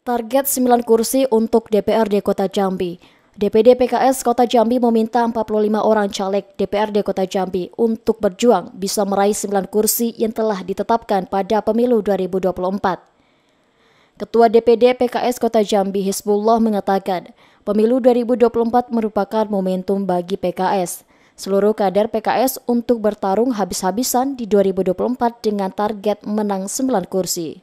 Target 9 kursi untuk DPRD Kota Jambi. DPD PKS Kota Jambi meminta 45 orang caleg DPRD Kota Jambi untuk berjuang bisa meraih 9 kursi yang telah ditetapkan pada pemilu 2024. Ketua DPD PKS Kota Jambi Hizbullah mengatakan, pemilu 2024 merupakan momentum bagi PKS. Seluruh kader PKS untuk bertarung habis-habisan di 2024 dengan target menang 9 kursi.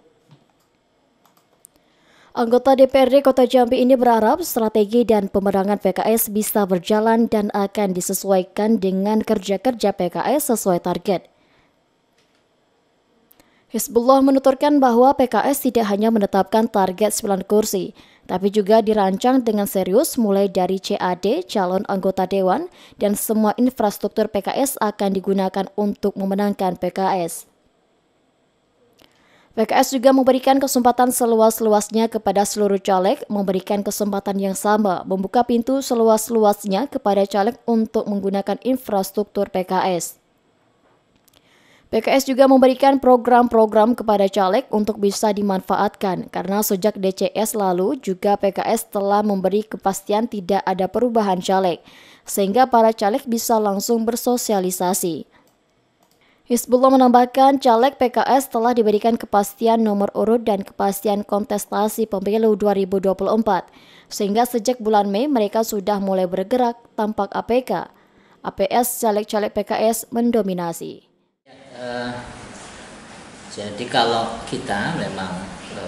Anggota DPRD Kota Jambi ini berharap strategi dan pemenangan PKS bisa berjalan dan akan disesuaikan dengan kerja-kerja PKS sesuai target. Hizbullah menuturkan bahwa PKS tidak hanya menetapkan target 9 kursi, tapi juga dirancang dengan serius mulai dari CAD, calon anggota dewan, dan semua infrastruktur PKS akan digunakan untuk memenangkan PKS. PKS juga memberikan kesempatan seluas-luasnya kepada seluruh caleg, memberikan kesempatan yang sama, membuka pintu seluas-luasnya kepada caleg untuk menggunakan infrastruktur PKS. PKS juga memberikan program-program kepada caleg untuk bisa dimanfaatkan, karena sejak DCS lalu juga PKS telah memberi kepastian tidak ada perubahan caleg, sehingga para caleg bisa langsung bersosialisasi. Hizbullah menambahkan caleg PKS telah diberikan kepastian nomor urut dan kepastian kontestasi pemilu 2024, sehingga sejak bulan Mei mereka sudah mulai bergerak tanpa APK. APS caleg-caleg PKS mendominasi. Jadi kalau kita memang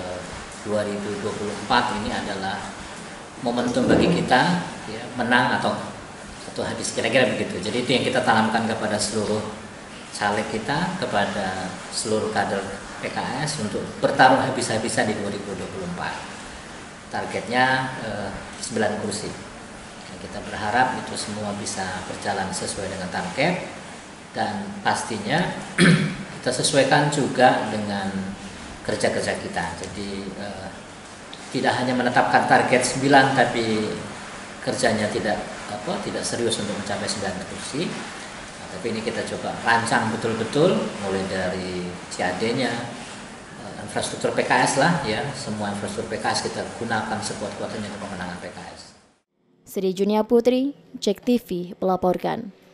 2024 ini adalah momentum bagi kita ya, menang atau habis, kira-kira begitu. Jadi itu yang kita tanamkan kepada seluruh caleg kita, kepada seluruh kader PKS untuk bertarung habis-habisan di 2024. Targetnya 9 kursi. Nah, kita berharap itu semua bisa berjalan sesuai dengan target, dan pastinya kita sesuaikan juga dengan kerja-kerja kita. Jadi tidak hanya menetapkan target 9 tapi kerjanya tidak serius untuk mencapai 9 kursi. Tapi ini kita coba rancang betul-betul, mulai dari CAD-nya, infrastruktur PKS lah ya, semua infrastruktur PKS kita gunakan sekuat-kuatnya untuk pemenangan PKS. Sri Junia Putri, JEK TV melaporkan.